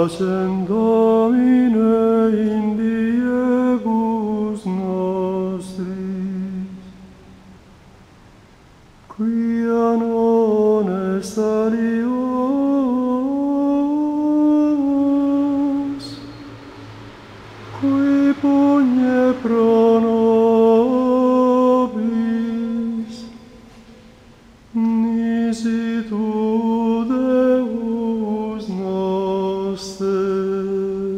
Pacem Domine in diebus nostris, quia non est alios, qui pugne pro nobis, nisi tu Deus noster.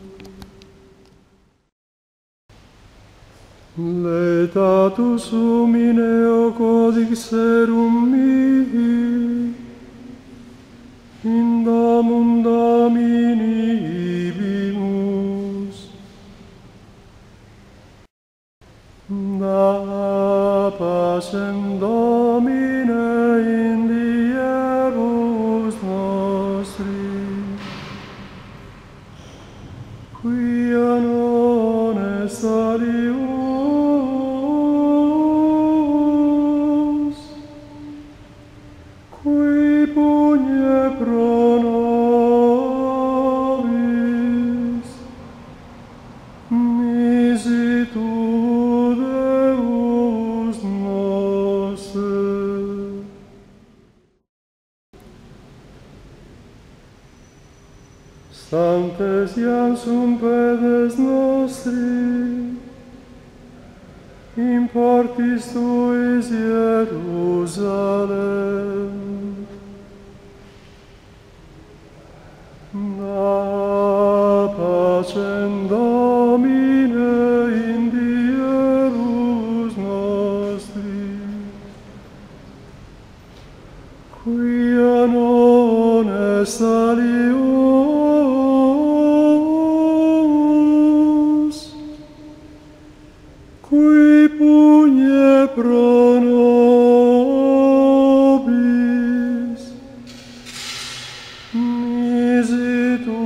Laetatus sumine o codixerum mihi, in domum Domini ibimus. Da pacem Domine in diebus nostris, quia non est alios, qui pugne pro nobis, nisi tu Deus noster. Sanctes iam sum pedes nostri, in portis tuis Jerusalem. Da pacem Domine in diebus nostris, quia non est alios, qui pugne pro nobis, nisi tu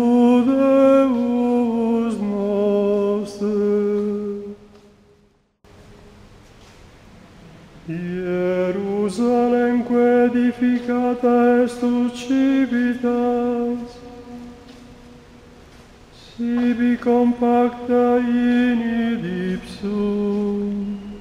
Deus noster. Hierusalemque edificata est ut civitas, sibi compacta inid ipsum.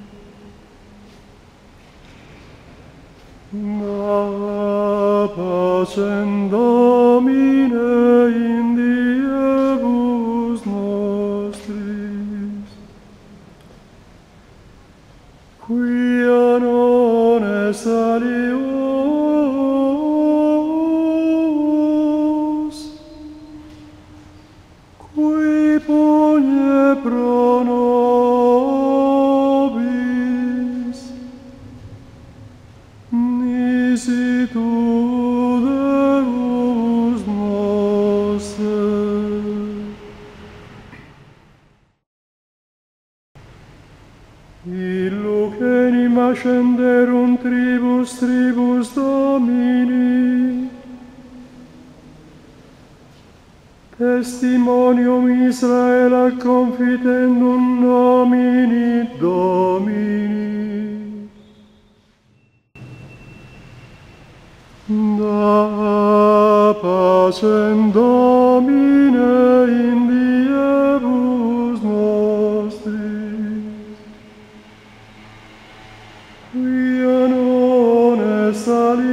Da pacem Domine in diebus nostris, quia non est alios, qui pugne pro nobis, nisi tu Deus noster. Illuc enim ascenderum tribus Domini, testimonium Israela confitendum nomini Domini. Da pacem Domine in diebus nostris, quia non est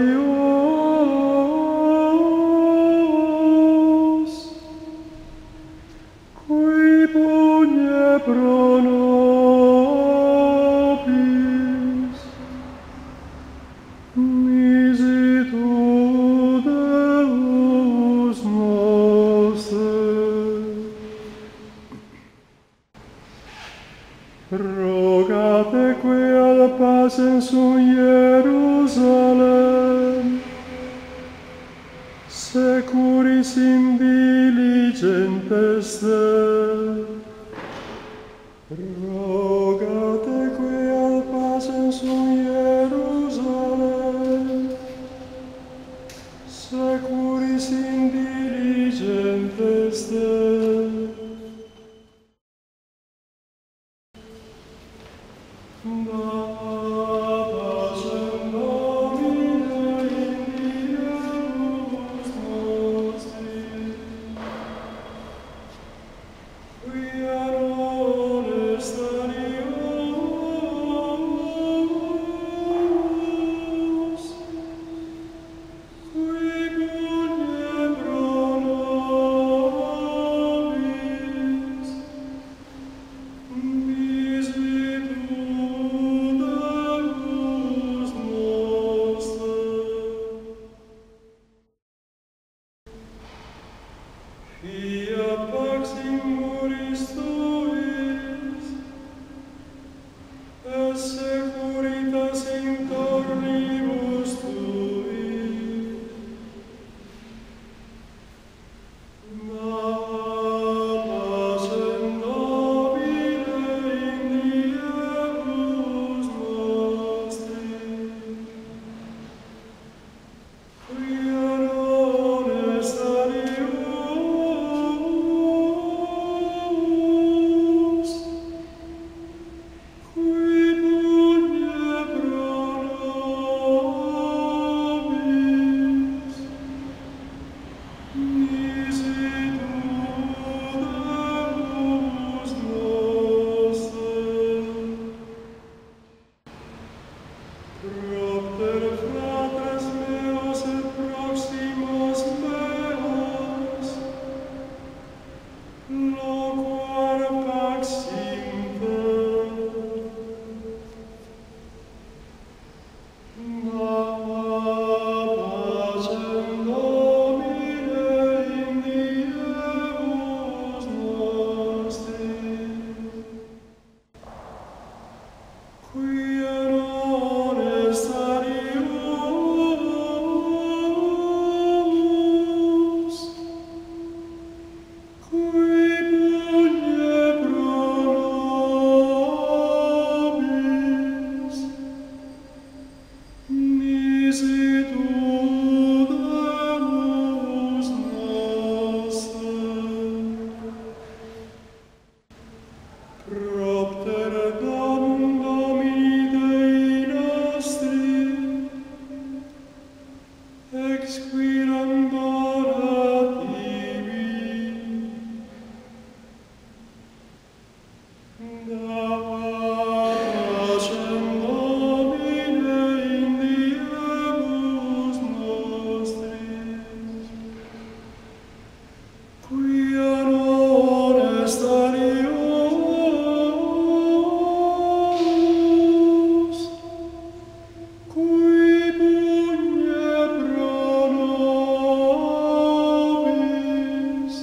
alios, qui pugne pro nobis, nisi tu Deus noster. Rogate quia ad pacem sum Jerusalem, securis in diligentes te. Rogate quia ad pacem sum Jerusalem, securis in diligentes te. securitas in tornibus tui. Da pacem nobile in diebus nostris, quia non est alius, qui pugne pro nobis, nisi Deus noster. Propter fratres meos et proximos meos, loquar pax inter, da pacem Domine in diebus nostris, quia non est alius, qui pugne pro nobis, nisi Deus noster. Propter Domum Domini Dei nostri, exquirandora tibi, da pacem Domine in diebus nostris, quia non est alius, qui pugne pro nobis,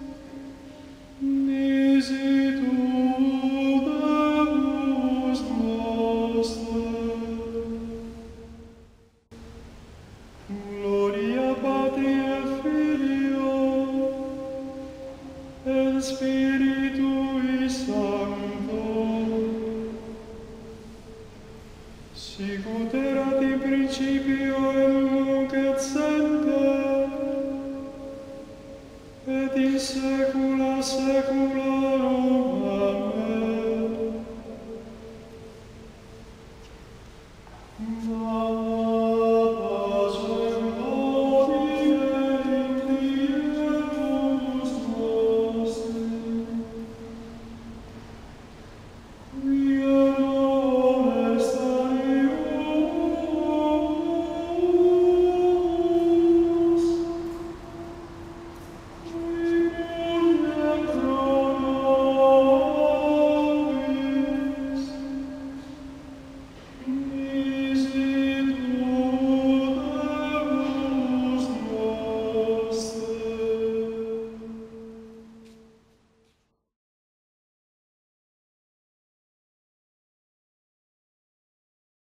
nisi Deus noster. Gloria Patri et Filio et Spiritui Sancto, sicut erat in principio